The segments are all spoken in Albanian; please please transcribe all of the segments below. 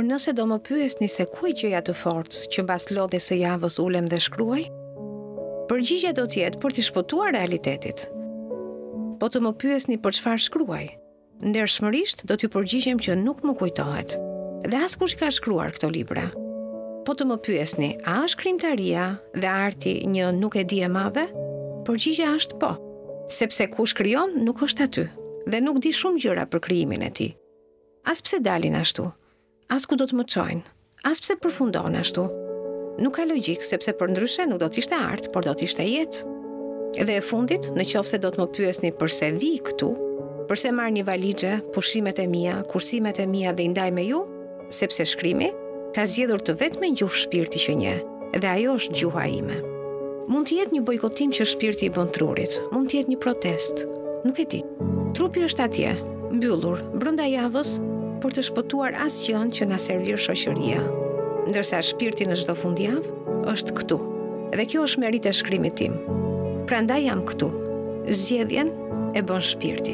Por nëse do më pyesni se ku e gjeja të forcë që mbas lodhjes së javës ulem dhe shkruaj, përgjigjja do të jetë për të shpëtuar realitetit. Po të më pyesni për çfarë shkruaj, ndershmërisht do t'ju përgjigjem që nuk më kujtohet. Dhe askush ka shkruar këto libra. Po të më pyesni, a është krijimtaria dhe arti një nuk e di e madhe? Përgjigjja është po, sepse kush krijon nuk është aty dhe nuk di shumë gjëra për krijimin e tij. As pse dalin ashtu, as ku do të më çojnë, as pse përfundon ashtu. Nuk ka logjik, sepse për ndryshe nuk do të ishte art, por do të ishte jetë. Dhe e fundit, në qoftë se do të më pyesni përse vi këtu, përse marr një valixhe, pushimet e mia, kursimet e mia dhe i ndaj me ju, sepse shkrimi ka zgjedhur të vetme gjuhë shpirti që njeh, dhe ajo është gjuha ime. Mund të jetë një bojkotim që shpirti i bën trurit, mund të jetë një protest, nuk e di. Trupi është atje, mbyllur, brenda javës, për të shpëtuar asgjën që na servir shoqëria. Ndërsa shpirti në çdo fundjavë është këtu. Dhe kjo është merit e shkrimit tim. Prandaj jam këtu. Zgjedhjen e bën shpirti.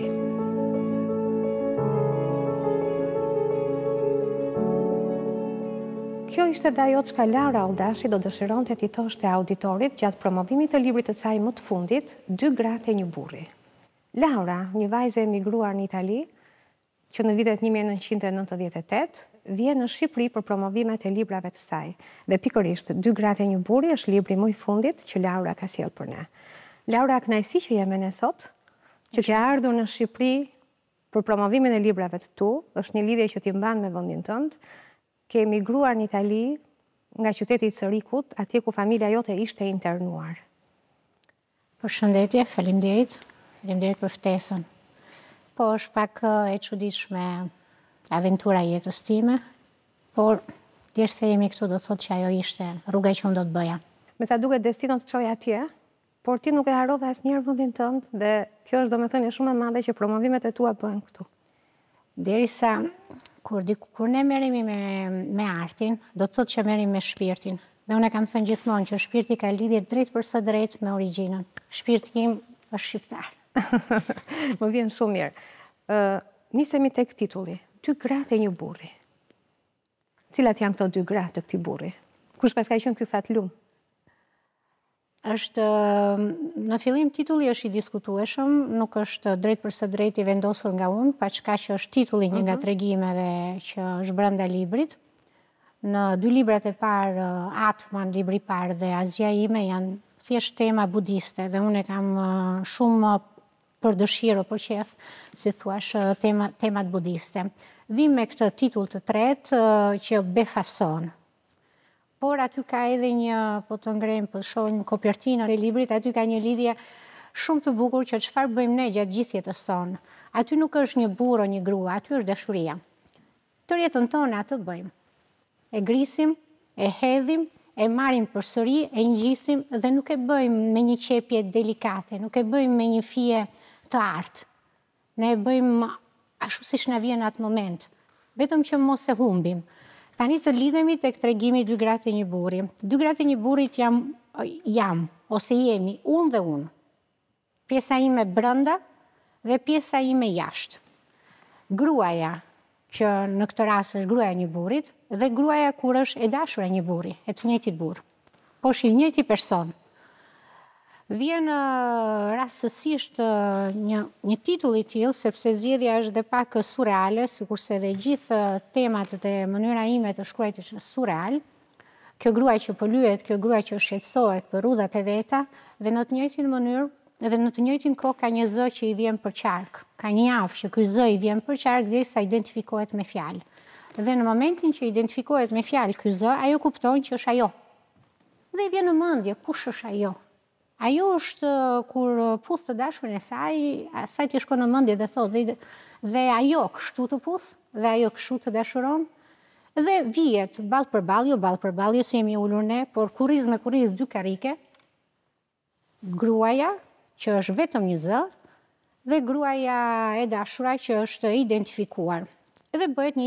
Kjo ishte dhe ajo çka Laura Aldashi do dëshironte t'i thoshte auditorit gjatë promovimit të librit të saj më të fundit, Dy gratë e një burri. Laura, një vajzë e emigruar në Itali, që në vitet 1998 vjen në Shqipëri për promovimet e librave të saj. Dhe pikërisht, Dy gratë e një burri është libri më i fundit që Laura ka sjellë për ne. Laura, kënaqësi që je me ne sot, që ke ardhur në Shqipëri për promovimin e librave të tu, është një lidhje që t'i mban me vendin tënd. Ke emigruar në Itali nga qyteti i Cërikut, atje ku familja jote ishte internuar. Përshëndetje, faleminderit për ftesën. Po, është pak e çuditshme aventura e jetës time, por thjesht se jemi këtu do të thotë që ajo ishte rruga që unë do të bëja. Me sa duket destino të çojë atje, por ti nuk e harrove asnjëherë vendin tënd dhe kjo është domethënie shumë e madhe që promovimet e tua bëhen këtu. Derisa kur ne merremi me artin, do të thotë që merremi me shpirtin. Dhe unë kam thënë gjithmonë që shpirti ka lidhje drejt për së drejt me origjinën. Shpirti im është shqiptar. Më vjen shumë mirë. Nisemi tek titulli, Dy gratë e një burri. Cilat janë këto dy gratë të këtij burri? Kush paska qenë ky fatlum? Është në fillim titulli është i diskutueshëm, nuk është drejt për së drejt i vendosur nga unë, paçka që është titulli një nga tregimeve që është brenda librit. Në dy librat e parë, Atman, libri i parë dhe Azja ime janë thjesht tema budiste dhe unë e kam shumë për dëshirë, për qef, si thuash, temat budiste. Vim me këtë titull të tretë që befason. Por aty ka edhe një, po të ngrejmë, po të shohim kopertinën e librit, aty ka një lidhje shumë të bukur që çfarë bëjmë ne gjatë gjithë jetës sonë. Aty nuk është një burr o një grua, aty është dashuria. Tërë jetën tonë atë bëjmë. E grisim, e hedhim, e marrim përsëri, e ngjisim dhe nuk e bëjmë me një qepje delikate, nuk e bëjmë me një fije të artë. Ne e bëjmë ashtu siç na vjen atë moment, vetëm që mos e humbim. Tani të lidhemi tek tregimi Dy gratë e një burri. Dy gratë e një burrit jam ose jemi unë dhe unë. Pjesa ime brenda dhe pjesa ime jashtë. Gruaja, që në këtë rast është gruaja e një burrit, dhe gruaja kur është e dashur e një burri, e të njëjtit burr. Po është i njëjti person. Vjen rastësisht një titull i tillë, sepse zgjedhja është dhe pak surreale, sikurse dhe gjithë temat dhe mënyra ime të shkruajt është surreal. Kjo grua që po lyhet, kjo grua që shqetësohet për rrudhat e veta, dhe në të njëjtin mënyrë, edhe në të njëjtin kohë ka një zë që i vjen për qark. Ka një javë që ky zë i vjen për qark derisa identifikohet me fjalë. Dhe në momentin që identifikohet me fjalë ky zë, ajo kupton që është ajo. Dhe i vjen në mendje, kush është ajo? Ajo është kur puth të dashurin e saj, asaj t'i shkon në mendje dhe thotë, dhe ajo kështu të puth, dhe ajo kështu të dashuron, dhe vihet ballë për ballë, jo si jemi ulur ne, por kurriz me kurriz dy karrike, gruaja që është vetëm një zë, dhe gruaja e dashura që është identifikuar. Dhe bëhet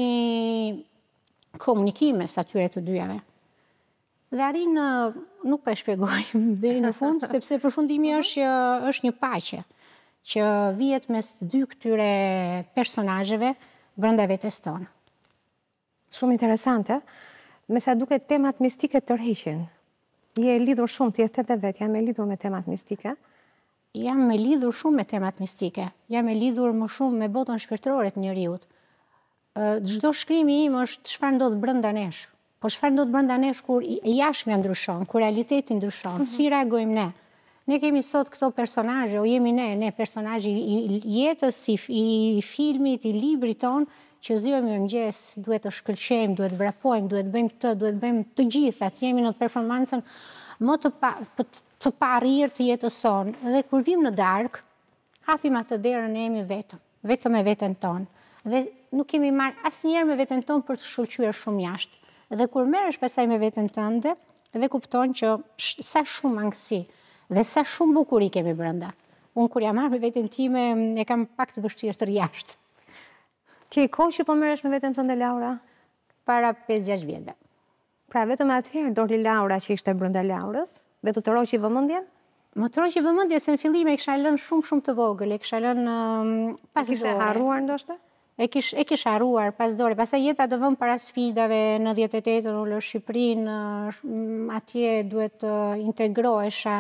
një komunikim mes atyre të dyjave. Dhe arrin, nuk po e shpjegoj deri në fund, sepse përfundimi është një paqe që vihet mes dy këtyre personazheve brenda vetes tonë. Shumë interesante. Me sa duket temat mistike tërheqin. Je lidhur shumë, ti e the vetë, jam e lidhur me temat mistike. Jam me lidhur shumë me temat mistike. Jam e lidhur më shumë me botën shpirtërore të njeriut. Çdo shkrimi im është çfarë ndodh brenda nesh. Po çfarë ndodh brenda nesh kur jashtëmja ndryshon, kur realiteti ndryshon, si reagojmë ne? Ne kemi sot këto personazhe, o jemi ne personazhi i jetës, i filmit, i librit ton, që zgjohemi mëngjes, duhet të shkëlqejmë, duhet të vrapojmë, duhet të bëjmë këtë, duhet të bëjmë të gjithat, jemi në performancën më të parirë të jetës sonë. Dhe kur vim në darkë, hapim atë derën e jemi vetëm me veten tonë. Dhe nuk kemi marrë asnjëherë me veten tonë për të shkëlqyer shumë jashtë. Dhe kur merresh pasaj me veten tënde, dhe kupton që sa shumë angësi dhe sa shumë bukuri kemi brenda. Unë kur jam marrë me veten time, e kam pak të vështirë të jashtë. Ke kohë që po merresh me veten tënde, Laura? Para 5-6 vjetëve. Pra vetëm atëherë doli Laura që ishte brenda Laurës dhe të roqi vëmendjen? Më troqi vëmendje se në fillim e kisha lënë shumë të vogël, e kisha lënë pas dore. Kishe harruar ndoshta? E kisha harruar pas dore. Pastaj jeta të vënë para sfidave, në 98-ën u lë Shqipërinë, atje duhet të integrohesha.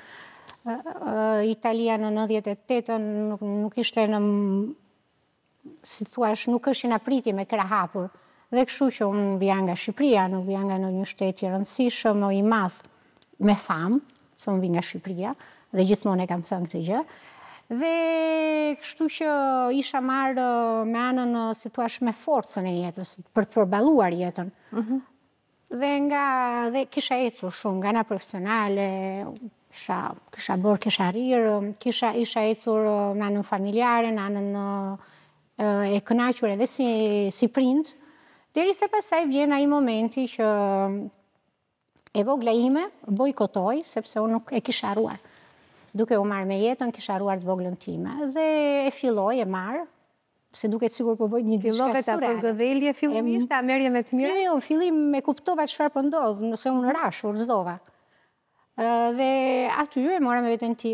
Italia në 98-ën nuk ishte në, si thuash, nuk është në pritje me krah hapur. Dhe kështu që unë vija nga Shqipëria, nuk vija nga në një shtet i rëndësishëm, i madh me famë, se unë vi nga Shqipëria, dhe gjithmonë e kam thënë këtë gjë. Dhe kështu që isha marrë me anën, si thua, me forcën e jetës, për të përballuar jetën. Dhe kisha ecur shumë, nga ana profesionale, kisha bërë, kisha rirë, isha ecur në anën familjare, në anën e kënaqur edhe si prind, derisa pastaj vjen ai momenti që e vogla ime bojkotoi, sepse unë nuk e kisha harruar. Duke u marrë me jetën, kisha harruar të voglën time. Dhe e filloj, e marrë, se duket sigur po bëj një diçka surreale. Fillove ta përgëdhelje fillimisht, a merrje me të mirë? Jo, fillim me kuptova çfarë po ndodh, nëse unë rrezova. Dhe aty e mora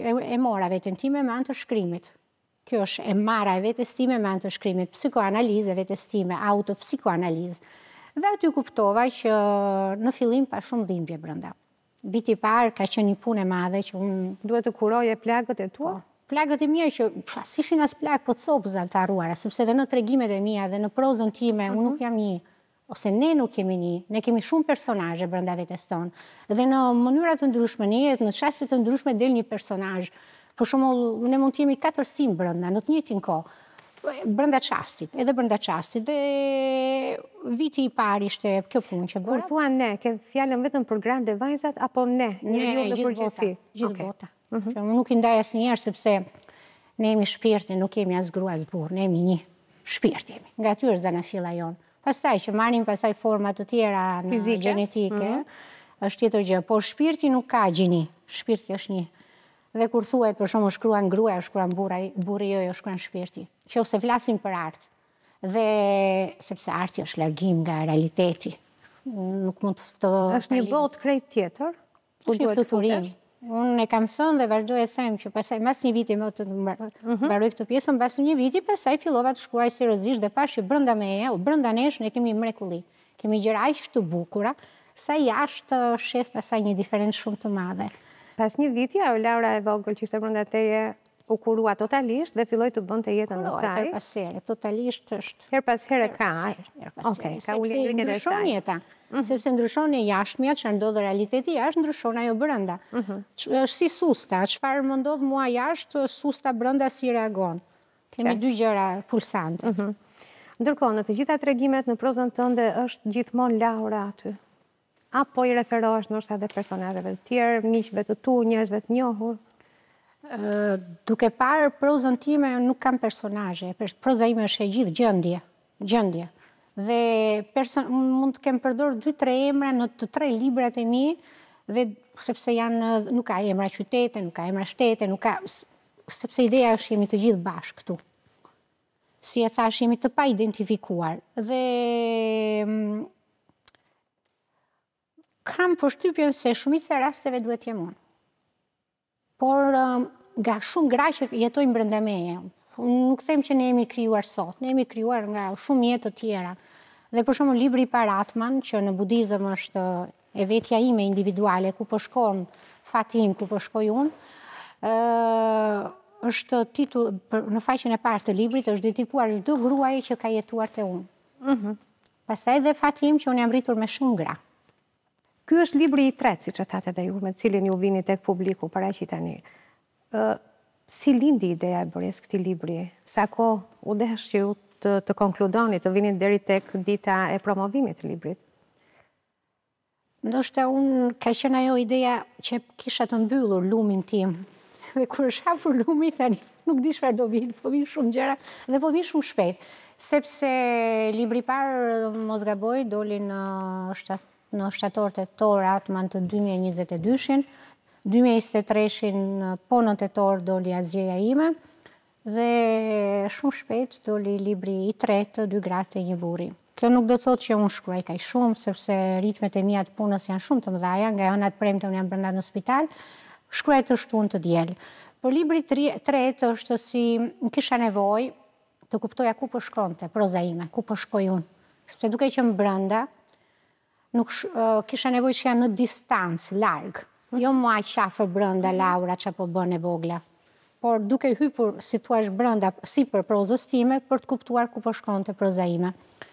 veten time me anë të shkrimit. Kjo është e marra e vetes time me anë të shkrimit, psikoanalizë e vetes time, autopsikoanalizë. Dhe aty kuptova që në fillim pa shumë dhimbje brenda. Viti i parë ka qenë një punë e madhe që unë duhet të kuroje plagët e tua? Plagët e mia që s'ishin as plagë, po copëza të harruara, sepse edhe në tregimet e mia dhe në prozën time unë nuk jam një, ose ne nuk kemi një, ne kemi shumë personazhe brenda vetes tonë. Dhe në mënyra të ndryshme në jetë, në çaste të ndryshme del një personazh. Për shembull, ne mund të jemi 4 sim brenda në të njëjtin kohë. Brenda çastit, edhe brenda çastit. Dhe viti i parë ishte kjo punë që bëra. Kur thua ne, ke fjalën vetëm për gratë dhe vajzat apo ne, njeriu në përgjithësi? Gjithë bota. Që unë nuk i ndaj asnjëherë sepse ne jemi shpirti, nuk kemi as grua as burr, ne jemi një shpirt jemi. Nga aty është zanafilla jon. Pastaj që marrim pastaj forma të tjera në gjenetike, është tjetër gjë, por shpirti nuk ka gjini. Shpirti është një. Dhe kur thuhet për shembull shkruan gruaja, shkruan burri jo, shkruan shpirti. Nëse flasim për art, dhe sepse arti është largim nga realiteti. Nuk mund të është një botë krejt tjetër. Është një fluturim. Unë e kam thënë dhe vazhdoj e them që pastaj mbas një viti më të mbaroj këtë pjesë, mbas një viti pastaj fillova të shkruaj seriozisht dhe pash që brenda meje, brenda nesh ne kemi mrekulli. Kemi gjëra aq të bukura, sa jashtë shef pastaj një diferencë shumë të madhe. Pas një viti, ajo Laura e vogël që ishte brenda teje u kurua totalisht dhe filloi të bënte jetën e saj. Her pas here, totalisht është. Her pas here ka. Okej, ka ulërinë e saj. Jeta. Sepse ndryshon e jashtëmja, çfarë ndodh realiteti jashtë, ndryshon ajo brenda. Është si susta, çfarë më ndodh mua jashtë, susta brenda si reagon. Kemi dy gjëra pulsante. Ndërkohë, në të gjitha tregimet në prozën tënde është gjithmonë Laura aty. Apo i referohesh ndoshta edhe personazheve të tjerë, miqve të tu, njerëzve të njohur? Duke parë prozën time nuk kam personazhe, proza ime është e gjithë gjendje. Dhe mund të kem përdorur 2-3 emra në të 3 librat e mi, dhe sepse nuk ka emra qytete, nuk ka emra shtete, sepse ideja është jemi të gjithë bashkë këtu. Si e thash, jemi të pa identifikuar. Dhe kam përshtypjen se shumica e rasteve duhet jem unë. Por nga shumë gra që jetojnë brenda meje. Nuk them që ne jemi krijuar sot, ne jemi krijuar nga shumë jetë të tjera. Dhe për shembull libri i parë Atman, që në budizëm është e vetja ime individuale, ku po shkon fatim, ku po shkoj unë, është titull, në faqen e parë të librit, është dedikuar çdo gruaje që ka jetuar te unë. Pastaj edhe fatim që unë jam rritur me shumë gra. Ky është libri i tretë, siç e thatë edhe ju, me cilin ju vini tek publiku paraqitani. Si lindi ideja e bërjes këtij libri? Sa kohë u desh që ju të konkludoni, të vini deri tek dita e promovimit të librit? Ndoshta unë ka qenë ajo ideja që kisha të mbyllur lumin tim. Dhe kur është hapur lumi tani, nuk di çfarë do vinë, po vinë shumë gjëra dhe po vinë shumë shpejt. Sepse libri i parë, mos gaboj, doli në shtator-tetor Atman të 2022-shin, 2023-shin po në tetor doli Azgjeja ime, dhe shumë shpejt doli libri i tretë, Dy gratë e një burri. Kjo nuk do thotë që unë shkruaj kaq shumë, sepse ritmet e mia të punës janë shumë të mëdha, nga hënat premte unë jam brenda në spital, shkruaj të shtunë të diel. Por libri i tretë është si kisha nevojë të kuptoja ku po shkonte proza ime, ku po shkoj unë. Sepse duke qenë brenda, nuk kisha nevojë që janë në distancë, larg. Jo më aq afër brenda Laura çka po bën e vogla. Por duke hypur, si thua, brenda sipër prozës time për të kuptuar ku po shkonte proza ime.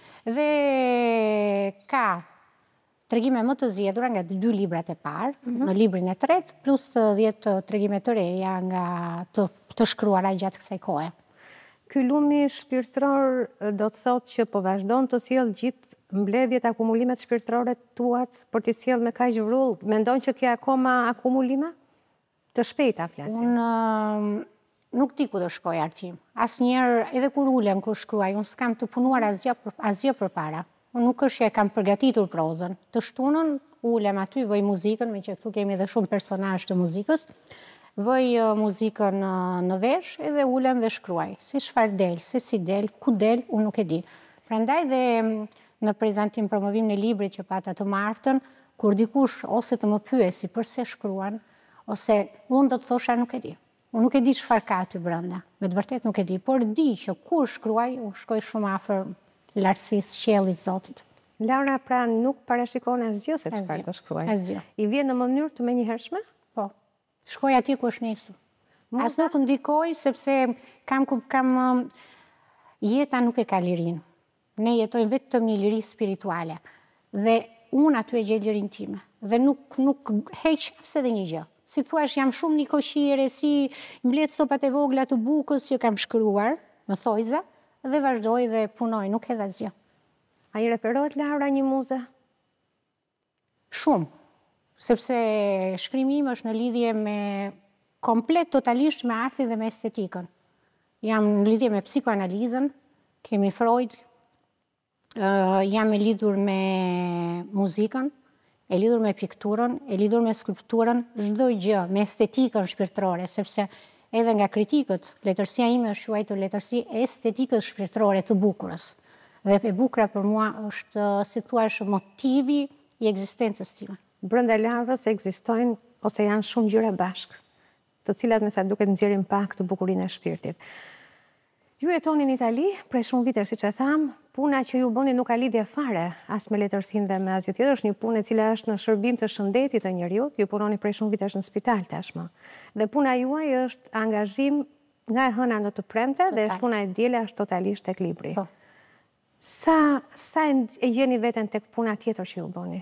Dhe ka tregime më të zgjedhura nga 2 librat e parë, në librin e tretë, plus 10 tregime të reja nga të shkruara gjatë kësaj kohe. Ky lumi shpirtëror do të thotë që po vazhdon të sjell gjithë mbledhjet, akumulimet shpirtërore tuat për t'i sjell me kaq vrull? Mendon që ke akoma akumulime? Të shpejta flasim. Unë nuk di ku do shkoj Arqim. Asnjëherë, edhe kur ulem, kur shkruaj, unë s'kam të punuar asgjë përpara. Unë nuk është që e kam përgatitur prozën. Të shtunën, ulem aty, voj muzikën, me që këtu kemi edhe shumë personazh të muzikës, voj muzikën në vesh, edhe ulem dhe shkruaj. Si çfarë del, se si del, ku del, unë nuk e di. Prandaj dhe në prezantim promovim në librit që pata të martën, kur dikush ose të më pyesi pse shkruan, ose unë do të thosha nuk e di. Unë nuk e di çfarë ka aty brenda, me të vërtetë nuk e di, por di që kur shkruaj, unë shkoj shumë afër lartësisë qiellit Zotit. Laura, pra nuk parashikon asgjë se çfarë do shkruaj? Asgjë. I vjen në mënyrë të menjëhershme? Po. Shkoj atje ku është nisur. As nuk ndikoj sepse jeta nuk e ka lirinë. Ne jetojmë vetëm një liri spirituale. Dhe unë aty e gjej lirinë time. Dhe nuk heq as edhe një gjë. Si thuash, jam shumë një koqire, si mbledh sopat e vogla të bukës që kam shkruar, më thojza, dhe vazhdoj dhe punoj, nuk edhe asgjë. A i referohet Laura një muze? Shumë. Sepse shkrimi im është në lidhje me komplet totalisht me artin dhe me estetikën. Jam në lidhje me psikoanalizën, kemi Freud, jam e lidhur me muzikën, e lidhur me pikturën, e lidhur me skulpturën, çdo gjë, me estetikën shpirtërore, sepse edhe nga kritikët, letërsia ime është quajtur letërsi e estetikës shpirtërore të bukurës. Dhe e bukura për mua është, si thua, motivi i ekzistencës time. Brenda Laurës ekzistojnë ose janë shumë gjëra bashkë, të cilat me sa duket nxjerrin pak të bukurinë e shpirtit. Ju jetoni në Itali prej shumë vite, siç e tham, puna që ju bëni nuk ka lidhje fare as me letërsinë dhe me asgjë tjetër, është një punë e cila është në shërbim të shëndetit të njerëzit, ju punoni prej shumë vitesh në spital tashmë. Dhe puna juaj është angazhim nga e hëna në të premte dhe shtuna e diele është totalisht tek libri. Po. Sa e gjeni veten tek puna tjetër që ju bëni?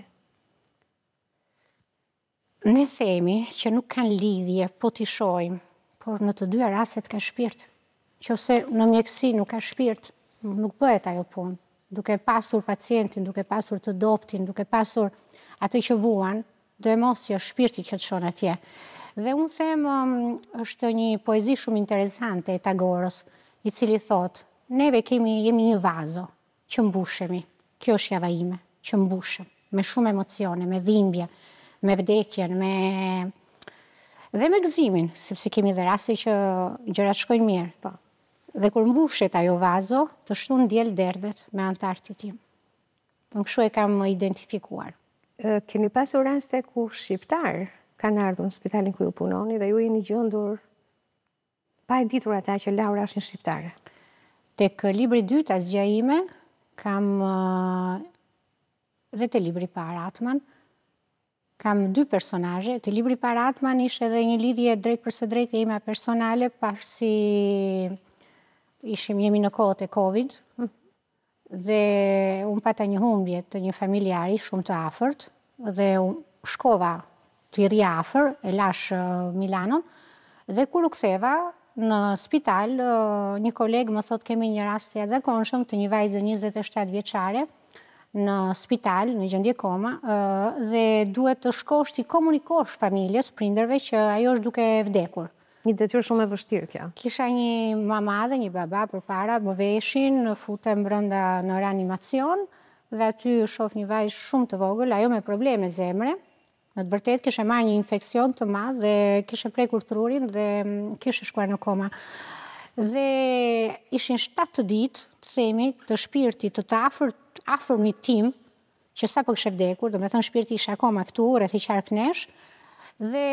Ne themi që nuk kanë lidhje, po t'i shohim, por në të dyja rastet ka shpirt. Qofse në mjekësi nuk ka shpirt, nuk bëhet ajo punë. Duke pasur pacientin, duke pasur të doptin, duke pasur atë që vuan, do e mos që shpirti që të shon atje. Dhe unë them, është një poezi shumë interesante e Tagorës, i cili thotë, neve jemi një vazo që mbushemi. Kjo është java ime, që mbushem, me shumë emocione, me dhimbje, me vdekjen, dhe me gëzimin, sepse kemi dhe raste që gjërat shkojnë mirë. Po. Dhe kur mbushet ajo vazo, të shtun diel derdhet me antartit tim. Unë kështu e kam identifikuar. Keni pasur raste ku shqiptar kanë ardhur në spitalin ku ju punoni dhe ju jeni gjendur pa e ditur ata që Laura është një shqiptare? Tek libri i dytë, Azgjeja ime, kam dhe te libri para Atman, kam 2 personazhe. Te libri para Atman ishte edhe një lidhje drejt për së drejtë ime personale, pasi jemi në kohët e Covid, dhe unë pata një humbje të një familjari shumë të afërt, dhe unë shkova të i ri afër, e lash Milanon, dhe kur u ktheva në spital, një kolegë më thot kemi një rast të jashtëzakonshëm të një vajze 27 vjeçare në spital, në gjendje koma, dhe duhet të shkosh ti komunikosh familjes, prindërve që ajo është duke vdekur. Një detyrë shumë e vështirë kjo. Kisha një mama dhe një baba përpara, më veshin, futem brenda në reanimacion, dhe aty shoh një vajzë shumë të vogël, ajo me probleme zemre. Në të vërtetë kishe marrë një infekcion të madh dhe kishe prekur trurin dhe kishe shkuar në koma. Dhe ishin 7 ditë, të themi, të shpirtit të afërmit tim, që sapo kishe vdekur, domethënë shpirti ishte akoma këtu, rreth i qarknesh, dhe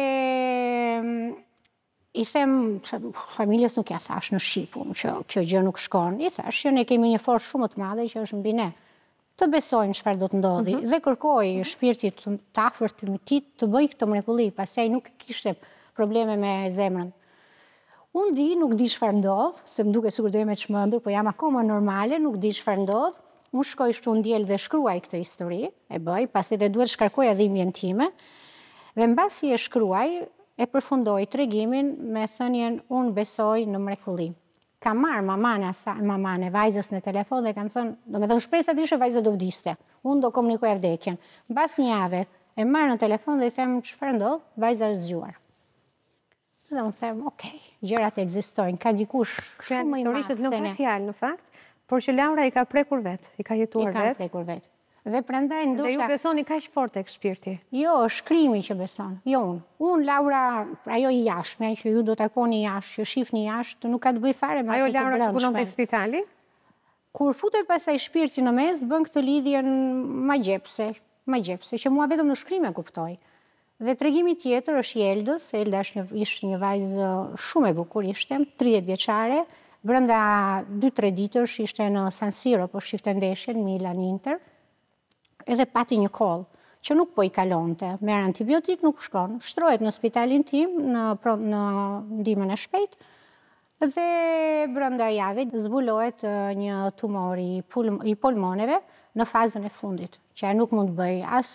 i them familjes nuk ja thash në Shqipun që kjo gjë nuk shkon. I thash që ne kemi një forcë shumë të madhe që është mbi ne. Të besojnë çfarë do të ndodhi dhe kërkoj shpirtit të afërt të mitit të bëj këtë mrekulli, pasi ai nuk kishte probleme me zemrën. Unë nuk di çfarë ndodh, se më duket sikur do jem e çmendur, po jam akoma normale, nuk di çfarë ndodh. Unë shkoj shtu në diel dhe shkruaj këtë histori, e bëj, pasi dhe duhet shkarkoj dhimbjen time. Dhe mbasi e shkruaj, e përfundoj tregimin me thënien unë besoj në mrekulli. Kam marrë mamane vajzës në telefon dhe kam thënë, domethënë shpresat ishte vajza do vdiste. Unë do komunikoja vdekjen. Mbas një jave e marr në telefon dhe i them çfarë ndodh, vajza është zgjuar. Dhe unë them, okay, gjërat ekzistojnë, ka dikush shumë më i madh se ne. Fjalë në fakt, por që Laura i ka prekur vet, i ka jetuar vet. I ka prekur vet. Dhe prandaj ndoshta. Dhe ju besoni kaq fort tek shpirti? Jo, shkrimi që beson, jo unë. Unë, Laura, ajo i jashtme, që ju do takoni jashtë, që shifni jashtë, nuk ka të bëj fare me ato të brendshme. Ajo Laura që punon tek spitali? Kur futet pasaj shpirti në mes, bën këtë lidhjen ma gjepse, që mua vetëm në shkrim e kuptoj. Dhe tregimi tjetër është i Eldës. Elda ishte një vajzë shumë e bukur, ishte 30 vjeçare, brenda 2-3 ditësh ishte në San Siro, po shifte ndeshjen Milan Inter. Edhe pati një koll, që nuk po i kalonte, merr antibiotik, nuk shkon, shtrohet në spitalin tim, në ndihmën e shpejt, dhe brenda jave zbulohet një tumor i pulmoneve në fazën e fundit, që nuk mund të bëj as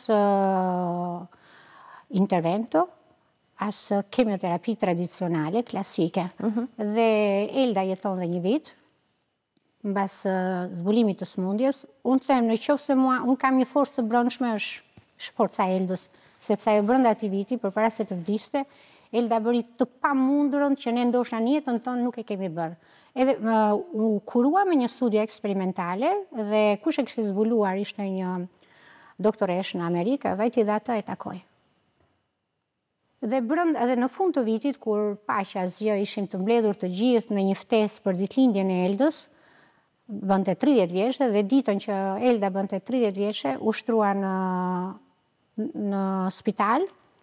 intervento, as kemioterapi tradicionale, klasike. Dhe Elda jeton dhe 1 vit, mbas zbulimit të smundjes, unë them në qoftë se unë kam një forcë të brendshme, është forca e Eldës, sepse ajo brenda atij viti, përpara se të vdiste, Elda bëri të pamundurën që ne ndoshta në jetën tonë nuk e kemi bërë. Edhe u kurua me një studio eksperimentale dhe kush e kishte zbuluar ishte një doktoresh në Amerikë, vajti dhe ata e takoj. Dhe në fund të vitit, kur paqja asgjë, ishim të mbledhur të gjithë me një ftesë për ditëlindjen e Eldës, bënte 30 vjeçë dhe ditën që Elda bënte 30 vjeçë u shtrua në spital,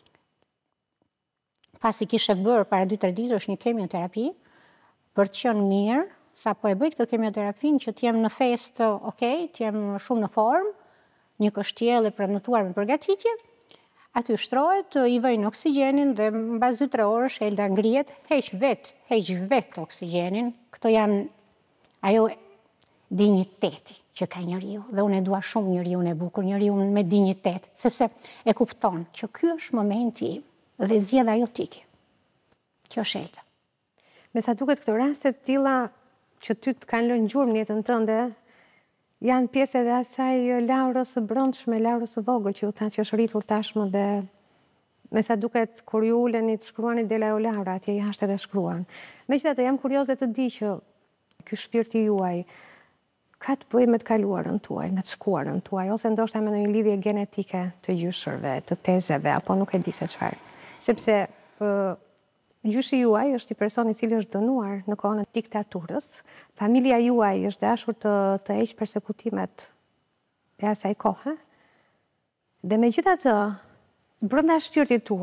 pasi kishe bërë para 2-3 ditësh një kemioterapi, për të qenë mirë, sa po e bëj këtë kemioterapin që t'jem në festë, okay, t'jem shumë në formë, një kështjellë e prenotuar me përgatitje, aty shtrohet, i vëjnë oksigjenin dhe mbas 2-3 orësh Elda ngrihet, heq vet oksigjenin. Këto janë ajo dinjiteti që ka njeriu, dhe unë e dua shumë njeriu e bukur, njeriu me dinjitet, sepse e kupton që ky është momenti im dhe zgjedh ajo tiki. Kjo është Elda. Me sa duket këto raste të tilla që ty të kanë lënë gjurmë në jetën tënde, janë pjesë edhe asaj Laurës së brendshme, Laurës së vogël që ju tha që është rritur tashmë, dhe me sa duket kur ju uleni të shkruani dela jo Laura, atje jashtë edhe shkruan. Megjithatë jam kurioze të di që ky shpirti juaj ka të bëjë me të kaluarën tuaj, me të shkuarën tuaj, ose ndoshta me një lidhje genetike të gjyshërve, të tezeve, apo nuk e di se çfarë. Sepse gjyshi juaj është i personi i cili është dënuar në kohën e diktaturës, familja juaj është dashur të heqë persekutimet e asaj kohe, dhe megjithatë, brenda shpirtit tuaj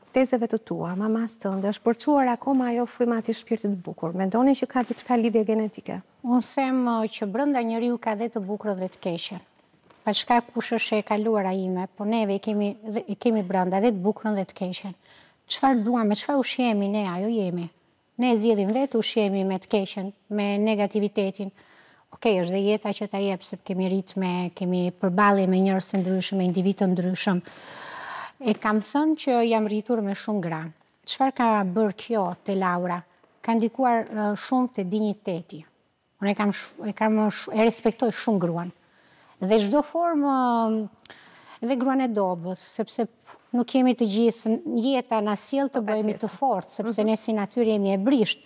tezeve të tua, mamas tënde, është përçuar akoma ajo frymati i shpirtit bukur? Mendoni që ka diçka lidhje genetike? Unë them që brenda njeriu ka dhe të bukur dhe të keqen. Pa çka kush është e kaluara ime, po neve i kemi brenda dhe të bukurën dhe të keqen. Çfarë duam, me çfarë ushqemi ne, ajo jemi. Ne zgjedhim vetë ushqemi me të keqen, me negativitetin. Okej, është dhe jeta që ta jep, sepse kemi ritme, kemi përballje me njerëz të ndryshëm, me individ të ndryshëm. E kam thënë që jam rritur me shumë gra. Çfarë ka bërë kjo te Laura? Ka ndikuar shumë te dinjiteti. Unë e respektoj shumë gruan. Dhe çdo formë dhe gruan e dobët, sepse nuk jemi të gjithë, jeta na sjell të bëhemi të fortë, sepse ne si natyrë jemi e brisht.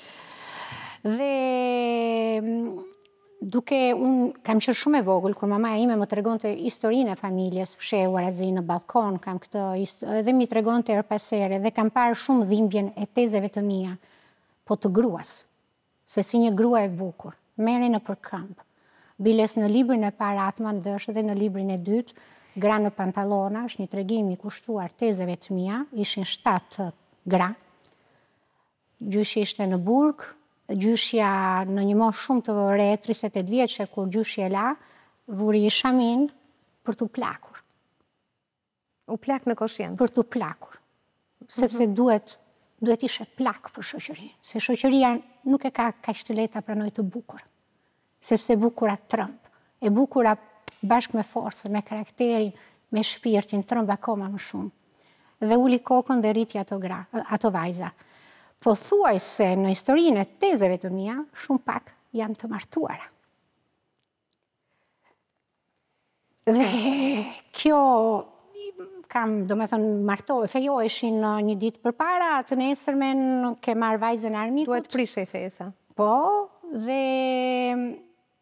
Dhe duke unë kam qenë shumë e vogël kur mamaja ime më tregonte historinë e familjes, fshehuar azi në balkon, kam këtë edhe mi tregonte her pas here dhe kam parë shumë dhimbjen e tezeve të mia, po të gruas, se si një grua e bukur, merri në përkëmb. Biles në librin e parë Atman dhe është edhe në librin e dytë, Gra në pantallona, është një tregim i kushtuar tezeve të mia, ishin 7 gra. Gjyshi ishte në burg, gjyshja në një moshë shumë të re, 38 vjeçe, kur gjyshi e la, vuri shamin për t'u plakur. U plak me koshiencë. Për t'u plakur. Sepse duhet ishe plak për shoqërinë. Se shoqëria nuk e ka kaq të lehtë ta pranojë të bukur. Sepse bukura trëmb. E bukura bashkë me forcën, me karakterin, me shpirtin, trëmb akoma më shumë. Dhe uli kokën dhe rriti ato vajza. Po thuaj se në historinë e tezeve të mia, shumë pak janë të martuara. Dhe kjo kam, do me thënë, fejoheshin një ditë përpara, të nesërmen ke marrë vajzën e armikut. Duhet prishe i fejesa. Po, dhe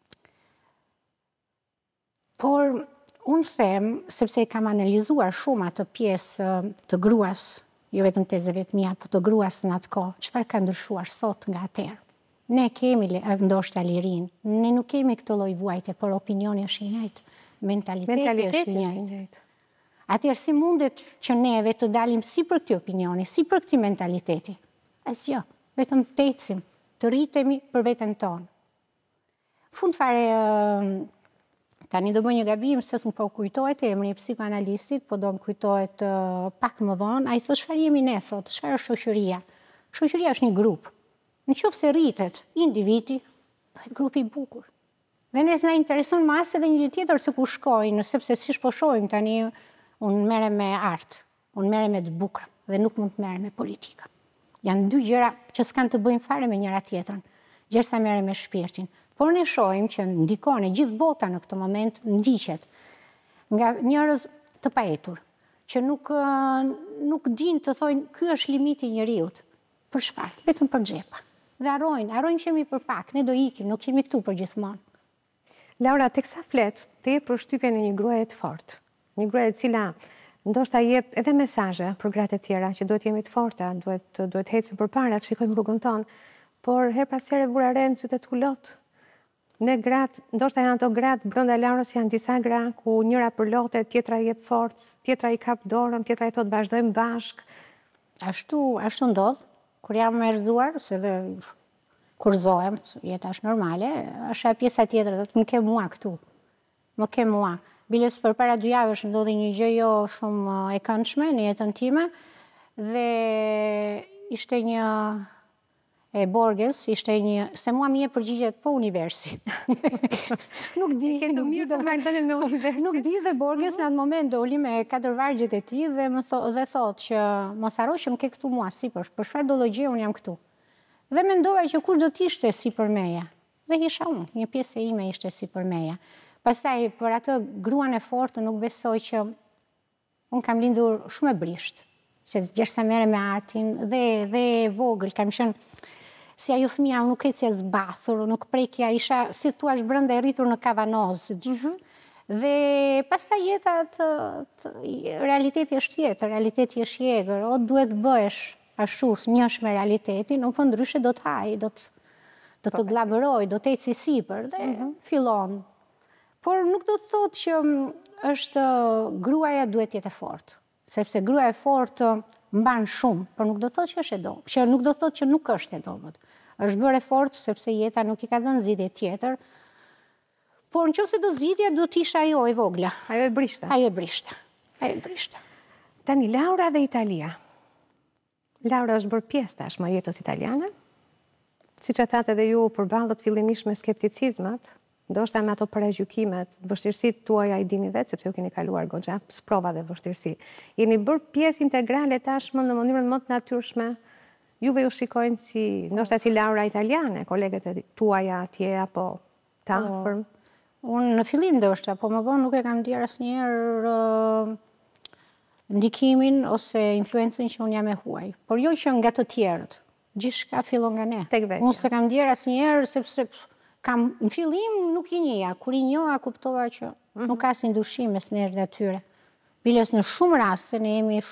por unë them, sepse kam analizuar shumë atë pjesë të gruas, jo vetëm tezeve të mia, po të gruas në atë kohë, çfarë ka ndryshuar sot nga atëherë. Ne kemi ndoshta lirinë, ne nuk kemi këtë lloj vuajtje, por opinioni është i njëjtë, mentaliteti është i njëjtë. Atëherë si mundet që neve të dalim si për këtë opinioni, si për këtë mentaliteti? Asgjë, vetëm të ecim, të rritemi për veten tonë. Fund fare, tani do bëj një gabim, se s'm po kujtohet emri i psikoanalistit, po do më kujtohet pak më vonë. Ai thotë çfarë jemi ne, thotë, çfarë është shoqëria? Shoqëria është një grup. Nëse rritet individi, bëhet grupi i bukur. Dhe ne na intereson më as edhe një gjë tjetër se ku shkojnë, sepse siç po shohim tani, unë merrem me art, unë merrem me të bukur dhe nuk mund të merrem me politikën. Janë dy gjëra që s'kan të bëjnë fare me njëra tjetrën, gjersa merrem me shpirtin. Por ne shohim që ndikon e gjithë bota në këtë moment ndiqet nga njerëz të paetur, që nuk din të thojnë ky është limiti i njeriut. Për çfarë? Vetëm për xhepa. Dhe harrojnë që jemi për pak, ne do ikim, nuk jemi këtu për gjithmonë. Laura, teksa flet, të jep përshtypjen e një gruaje të fortë. Një gruaje e cila ndoshta jep edhe mesazhe për gratë e tjera që duhet jemi të forta, duhet ecim përpara, të shikojmë rrugën tonë, por her pas here vura re në sytë të kulot. Ne gratë, ndoshta janë ato gratë, brenda Laurës janë disa gra ku njëra përlotet, tjetra jep forcë, tjetra i kap dorën, tjetra i thot vazhdojmë bashk. Ashtu ndodh, kur jam e rrëzuar, se dhe kurzohem, jeta është normale, është pjesa tjetër, dhe të më ke mua këtu. Më ke mua. Biles për para 2 javësh ndodhi një gjë jo shumë e këndshme në jetën time, dhe ishte një e Borges, ishte një, se mua mi e përgjigjet po universi. Nuk di dhe Borges në atë moment doli me 4 vargjet e tij dhe thot që mos haro që më ke këtu mua sipër, për çfarë do lloj gjë unë jam këtu. Dhe mendova që kush do të ishte sipër meja. Dhe isha unë, një pjesë e ime ishte sipër meja. Pastaj për atë gruan e fortë nuk besoj që unë kam lindur shumë e brisht, që gjersa merrem me artin dhe vogël kam qenë si ajo fëmia, nuk ecja zbathur, nuk prekja, isha, si thua, brenda e rritur në kavanoz. Dhe pastaj jeta, realiteti është tjetër, realiteti është jegër, o duhet bëhesh ashtu, njësh me realitetin, po ndryshe do të haj, do të glabëroj, do të eci sipër, dhe fillon. Por nuk do të thotë që është gruaja duhet jetë e fortë, sepse gruaja e fortë mban shumë, por nuk do të thotë që është e dobët, që nuk do të thotë që nuk është e dobët. Është bërë efort sepse jeta nuk i ka dhënë zgjidhje tjetër. Por nëse do zgjidhja, do të isha ajo e vogla. Ajo e brishta. Ajo e brishta. Ajo e brishta. Tani Laura dhe Italia. Laura është bërë pjesë tashmë e jetës italiane. Siç e thatë edhe ju, përballet fillimisht me skepticizmat, ndoshta me ato paragjykimet, vështirësitë tuaja i dini vetë sepse ju keni kaluar goxha sprova dhe vështirësi. Jeni bërë pjesë integrale tashmë në mënyrën më të natyrshme. Juve ju shikojnë si ndoshta si Laura italiane, kolegët e tuaja atje apo të afërm. Unë në fillim ndoshta, po më vonë nuk e kam ndier asnjëherë ndikimin ose influencën që unë jam e huaj. Por jo që nga të tjerët. Gjithçka fillon nga ne. Unë se kam ndier asnjëherë sepse në fillim nuk i njoha. Kur i njoha kuptova që nuk ka asnjë ndryshim mes nesh dhe atyre. Biles në shumë raste ne jemi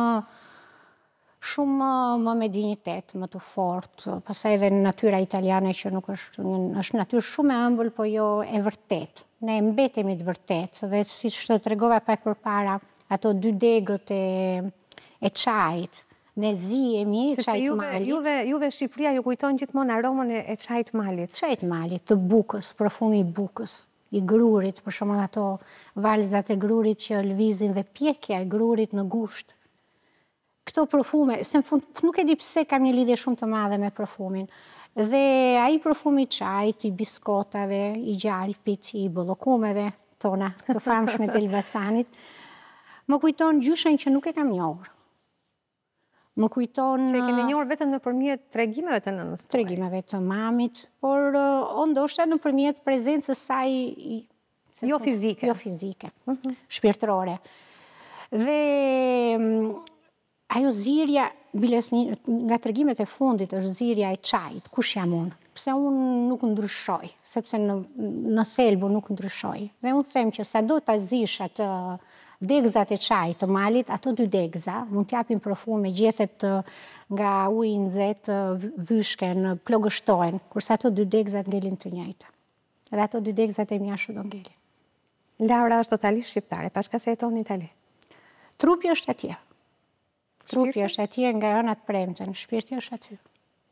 shumë më me dinjitet, më të fortë. Pastaj edhe natyra italiane që nuk është natyrë shumë e ëmbël, po jo e vërtet. Ne mbetemi të vërtet dhe siç të tregova pak përpara, ato dy degët e çajit. Ne zihemi çajit malit. Juve Shqipëria ju kujton gjithmonë aromën e çajit malit. Çajit malit, të bukës, profumi i bukës, i grurit, për shembull ato valzat e grurit që lëvizin dhe pjekja e grurit në gusht. Këto profume, se në fund nuk e di pse kam një lidhje shumë të madhe me profumin. Dhe ai profumi i çajit, i biskotave, i gjalpit, i bollokumeve tona, të famshme të Elbasanit, më kujton gjyshen që nuk e kam njohur. Më kujton... Që e keni njohur vetëm nëpërmjet tregimeve të nënës tuaj. Tregimeve të mamit, por ndoshta nëpërmjet prezencës saj... Jo fizike. Jo fizike, shpirtërore. Dhe ajo zirja, biles nga tregimet e fundit është zirja e çajit, kush jam unë? Pse unë nuk ndryshoj, sepse në thelbu nuk ndryshoj. Dhe unë them që sado ta zish atë degzat e çajit të malit, ato dy degza mund t'japin profume gjethet nga uji i nxehtë, vyshken, plogështohen, kurse ato dy degzat ngelin të njëjta. Edhe ato dy degzat e mia do ngelin. Laura është totalisht shqiptare, paçka se jeton në Itali. Trupi është atje. Trupi është atje nga rënat premten, shpirti është aty.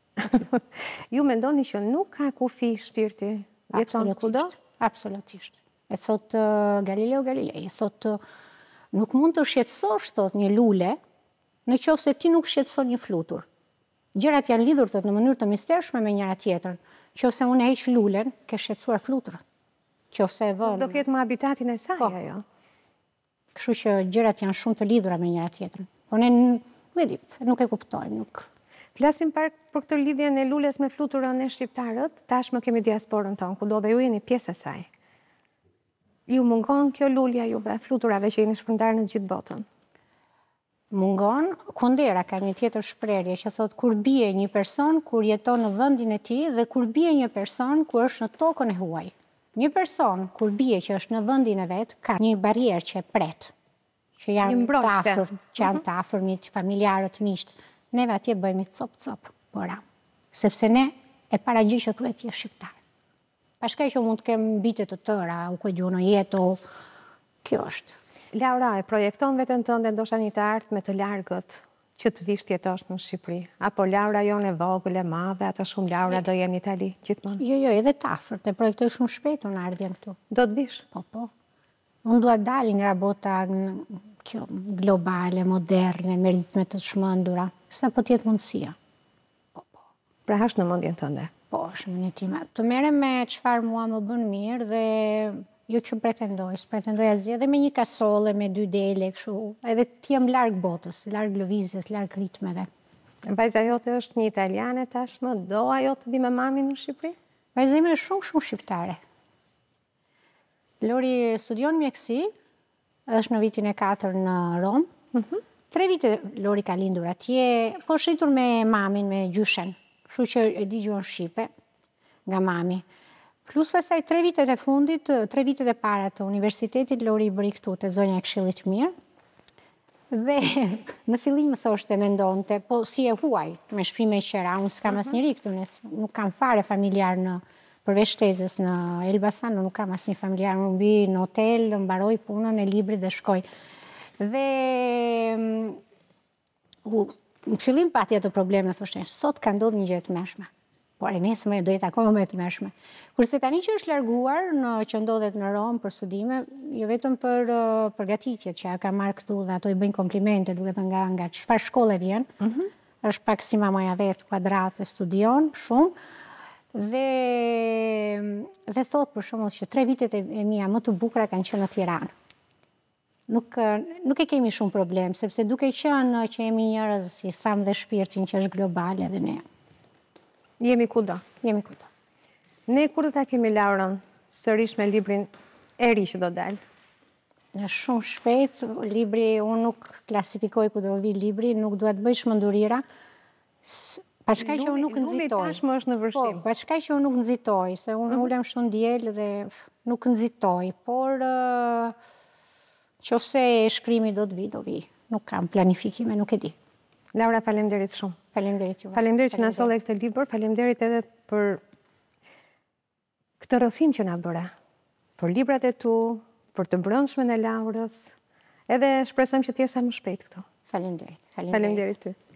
Ju mendoni që nuk ka kufi shpirti? Jeton kudo? Absolutisht. E thot Galileo Galilei, e thot nuk mund të shqetësosh, thot, një lule, në qoftë se ti nuk shqetëson një flutur. Gjërat janë lidhur thot në mënyrë të mistershme me njëra tjetrën. Qoftë se unë heq lulen, ke shqetësuar fluturën. Qoftë se e vën. Do ketë më habitatin e saj ajo. Kështu që gjërat janë shumë të lidhura me njëra tjetrën. Po ne nuk e kuptojmë, nuk. Flasim pak për këtë lidhjen e lules me fluturën e shqiptarët, tashmë kemi diasporën tonë, kudo dhe ju jeni pjesë e saj. Ju mungon kjo lulja juve, fluturave që jeni shpërndarë në gjithë botën? Mungon, Kundera ka një tjetër shprehje që thot kur bie një person kur jeton në vendin e tij dhe kur bie një person kur është në tokën e huaj. Një person kur bie që është në vendin e vet ka një barierë që e pret, që janë të afërt, që janë të afërmit, familjarët, miqt. Neve atje bëhemi cop, pora. Sepse ne e paragjysh që thuhet je shqiptar. Pashkaj që mund të kem bite të tëra, u kujdu në jetë, kjo është. Laura, e projekton veten tënde ndoshta një të ardhme të largët që të vish tjetosh në Shqipëri? Apo Laura jonë e vogël e madhe, ato shumë Laura do jenë në Itali gjithmonë? Jo, edhe të afërt, e projektoj shumë shpejt unë ardhjen këtu. Do të vish? Po. Unë dua dalë nga bota kjo globale, moderne, me ritme të shmendura, sa po tjetë mundësia. Po. Pra është në mendjen tënde? Po, është në një time. Të merrem me çfarë mua më bën mirë dhe jo që pretendoj asgjë, dhe me një kasole, me 2 dele, kështu, edhe t'jem larg botës, larg lëvizjes, larg ritmeve. Vajza jote është një italiane tashmë, do ajo të vi me mamin në Shqipëri? Vajza ime është shumë shqiptare. Lori studion mjeksi, është në vitin e 4 në Romë. 3 vite Lori ka lindur atje, po shritur me mamin, me gjyshen. Kështu që e di gjuhën shqipe nga mami. Plus pastaj 3 vitet e fundit, 3 vitet e para të universitetit, Lori i bëri këtu te zonja e Këshillit Mirë. Dhe në fillim më thoshte, mendonte, po si e huaj, me shpime e qera, unë s'kam asnjëri këtu, nuk kam fare familjar përveç tezës në Elbasan, nuk kam asnjë familjar, unë mbi në hotel, mbaroj punën e librit dhe shkoj. Dhe Në fillim pati ato probleme, thoshte, sot ka ndodhur një gjë të mëshme. Por e nesër do jetë akoma më të mëshme. Kurse tani që është larguar, që ndodhet në Rom për studime, jo vetëm për përgatitjet që ka marrë këtu dhe ato i bëjnë komplimente, duke thënë nga çfarë shkolle vjen, është pak si mamaja vet, Kuadrate, studion shumë dhe thot për shembull që 3 vitet e mia më të bukura kanë qenë në Tiranë. Nuk e kemi shumë problem, sepse duke qenë që jemi njerëz si tham dhe shpirtin që është global edhe ne. Jemi kudo. Jemi kudo. Ne kur do ta kemi Laurën sërish me librin e ri që do dalë? Në shumë shpejt, libri, unë nuk klasifikoj ku do vi libri, nuk duhet bëj shmendurira. Paçka që unë nuk nxitoj. Lumi tashmë është në vërshim. Po, paçka që unë nuk nxitoj, se unë ulem shumë diel dhe nuk nxitoj, por nëse shkrimi do të vi, do vi. Nuk kam planifikime, nuk e di. Laura, faleminderit shumë. Faleminderit juve. Faleminderit që na solle këtë libër, faleminderit edhe për këtë rrëfim që na bëre. Për librat e tu, për të brendshmën e Laurës, edhe shpresojmë që të jesh sa më shpejt këtu. Faleminderit. Faleminderit ty.